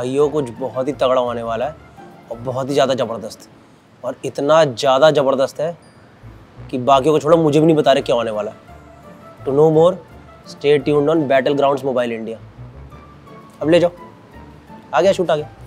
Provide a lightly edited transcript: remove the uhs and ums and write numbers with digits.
भाइयों कुछ बहुत ही तगड़ा होने वाला है और बहुत ही ज़्यादा ज़बरदस्त, और इतना ज़्यादा ज़बरदस्त है कि बाकियों को छोड़ो, मुझे भी नहीं बता रहे क्या होने वाला है। To know more stay tuned on Battlegrounds Mobile India. अब ले जाओ, आ गया शूट, आ गया।